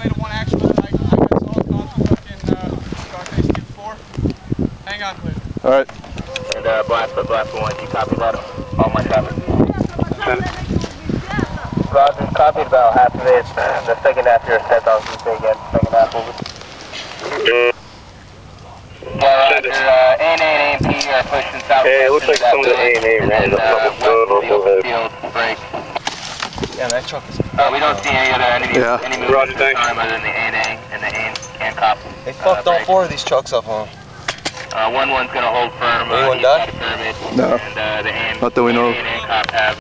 simulated one actual that I got solid comms with fucking Scarface 2-4. Hang on, please. Alright. And blast 1, you copy that? All my traffic. Roger, copied about half of it. The second half you're set on Tuesday again. Second half over. Yeah, Roger, A and P are pushing south. Hey, it looks like some of the A and A ran up field break. Yeah, that truck is... We don't see any other enemies. Yeah. Any movement at this time other than the A and the A and cop. They fucked all 4 of these trucks up, huh? 1-1's gonna hold firm. Anyone die? No. And the A and Not that we know of. cop have